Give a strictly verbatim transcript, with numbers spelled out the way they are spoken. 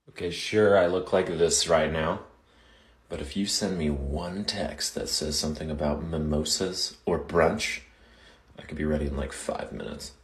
Okay, sure, I look like this right now, but if you send me one text that says something about mimosas or brunch, I could be ready in like five minutes.